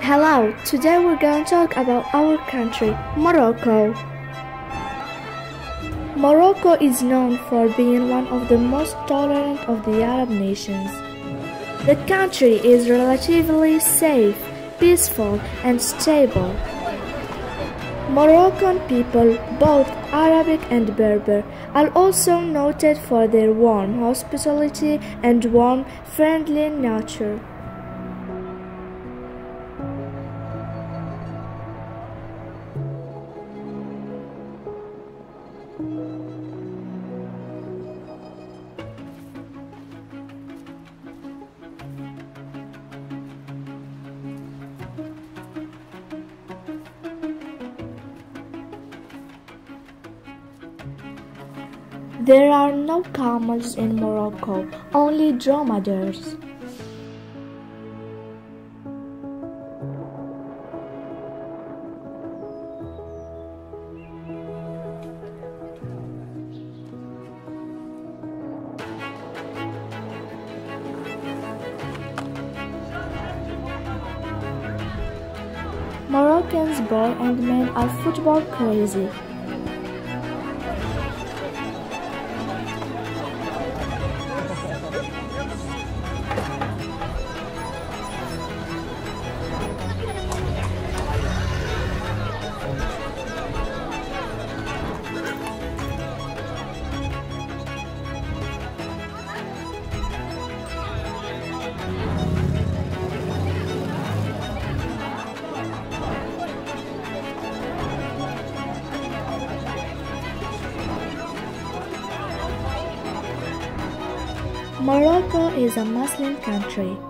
Hello, today we're going to talk about our country, Morocco. Morocco is known for being one of the most tolerant of the Arab nations. The country is relatively safe, peaceful, and stable. Moroccan people, both Arabic and Berber, are also noted for their warm hospitality and warm, friendly nature. There are no camels in Morocco, only dromedaries. Moroccans, boys and men, are football crazy. Morocco is a Muslim country.